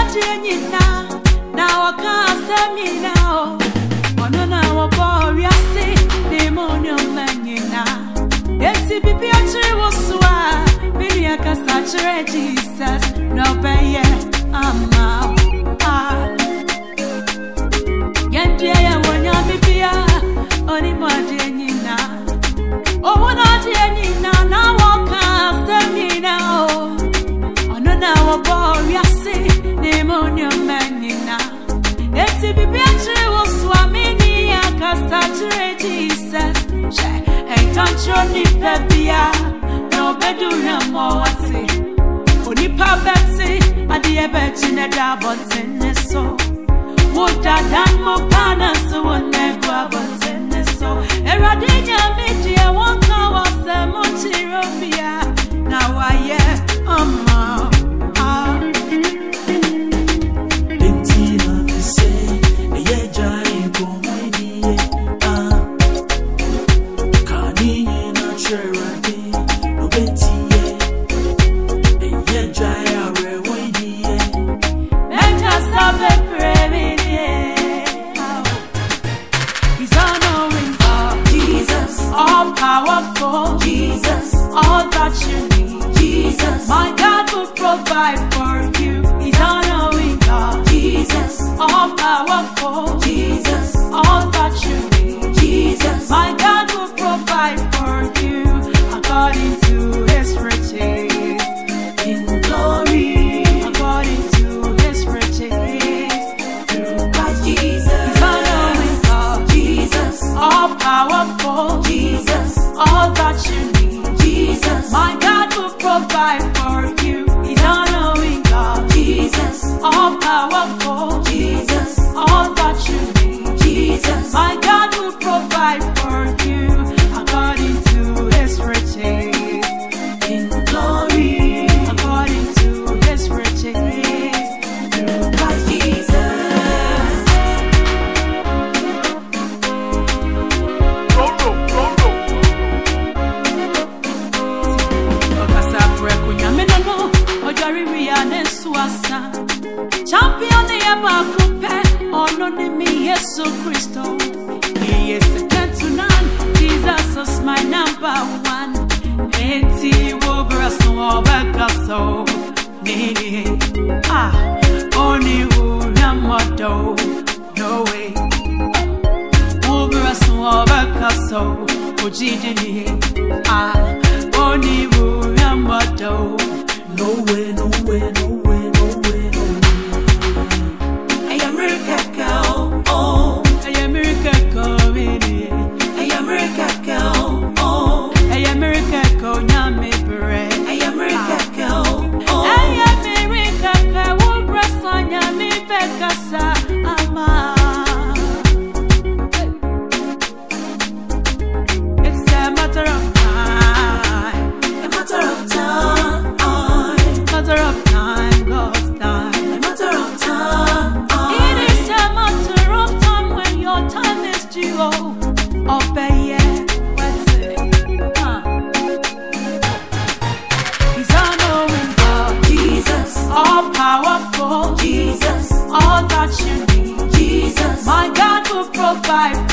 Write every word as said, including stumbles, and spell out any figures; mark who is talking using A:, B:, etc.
A: Jesus, no pay, I'm out. Gendia, when you're Bibia, only Martinina. Oh, what are you now? Walk after me now. Oh, no, now a boy, I see, name on your manina. Let's see, Bibia was swimming, I can saturate Jesus. Hey, don't you need Pepia? No better, more what's it. Onipa Betsy, I dear Betty, a double in so. Would I done more partners so one never but in so. Eradina media won't know what's the Monterovia. Now I am, um, ah.
B: Dentina, say, a year giant, go my dear. Ah, Carney, not sure, no Betty.
A: Powerful, Jesus, all that you need, Jesus, my God will provide for you. He's all-knowing God, Jesus, all powerful, Jesus, all that you need, Jesus, my God will provide for you according to His riches in glory, according to His riches through Christ Jesus. He's all-knowing God, Jesus, all powerful, Jesus. All that you need, Jesus, my God will provide for you. He's all-knowing God, Jesus, all powerful, Jesus, all that you need, Jesus, my God will provide for you according to His riches in glory, according to His riches through Christ Jesus. Champion the Abakupe, honor me, yes, so Christo. He is second to none, Jesus is my number one. Eti wobras no bakaso, me ah, only who Ramado, no way. Wobras no bakaso, Ojidini, ah, only who Ramado,
B: no way, no way, no way.
A: Powerful, Jesus, all that you need, Jesus, my God will provide